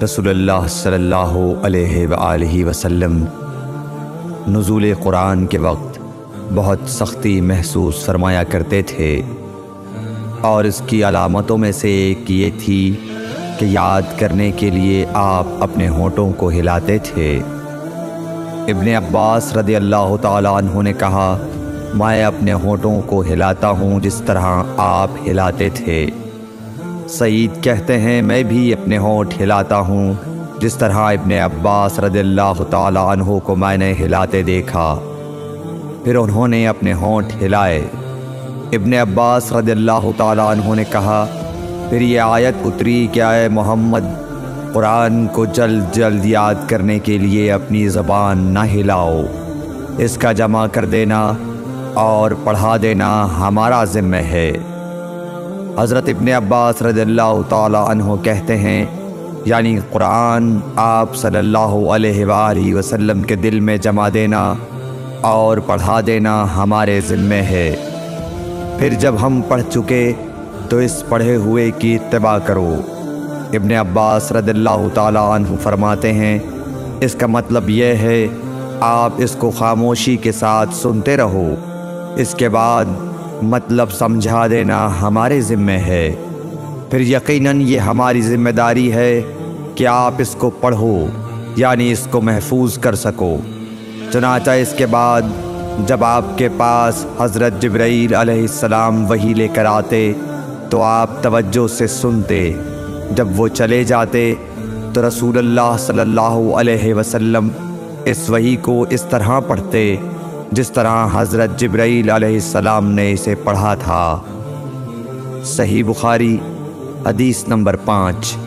رسول اللہ صلی اللہ علیہ وآلہ وسلم نزول قرآن کے وقت بہت سختی محسوس فرمایا کرتے تھے، اور اس کی علامتوں میں سے ایک یہ تھی کہ یاد کرنے کے لیے آپ اپنے ہونٹوں کو ہلاتے تھے۔ ابن عباس رضی اللہ تعالیٰ عنہ نے کہا، میں اپنے ہونٹوں کو ہلاتا ہوں جس طرح آپ ہلاتے تھے۔ سعید کہتے ہیں، میں بھی اپنے ہونٹ ہلاتا ہوں جس طرح ابن عباس رضی اللہ تعالیٰ عنہ کو میں نے ہلاتے دیکھا۔ پھر انہوں نے اپنے ہونٹ ہلائے۔ ابن عباس رضی اللہ تعالیٰ عنہ نے کہا، پھر یہ آیت اتری کہ اے محمد، قرآن کو جلد جلد یاد کرنے کے لیے اپنی زبان نہ ہلاؤ، اس کا جمع کر دینا اور پڑھا دینا ہمارا ذمہ ہے۔ حضرت ابن عباس رضی اللہ تعالیٰ عنہ کہتے ہیں، یعنی قرآن آپ صلی اللہ علیہ وآلہ وسلم کے دل میں جمع دینا اور پڑھا دینا ہمارے ذمہ ہے۔ پھر جب ہم پڑھ چکے تو اس پڑھے ہوئے کی اتباع کرو۔ ابن عباس رضی اللہ تعالیٰ عنہ فرماتے ہیں، اس کا مطلب یہ ہے آپ اس کو خاموشی کے ساتھ سنتے رہو، اس کے بعد مطلب سمجھا دینا ہمارے ذمہ ہے۔ پھر یقیناً یہ ہماری ذمہ داری ہے کہ آپ اس کو پڑھو، یعنی اس کو محفوظ کر سکو۔ چنانچہ اس کے بعد جب آپ کے پاس حضرت جبرائیل علیہ السلام وحی لے کر آتے تو آپ توجہ سے سنتے، جب وہ چلے جاتے تو رسول اللہ صلی اللہ علیہ وسلم اس وحی کو اس طرح پڑھتے جس طرح حضرت جبرائیل علیہ السلام نے اسے پڑھا تھا۔ صحیح بخاری حدیث نمبر 5۔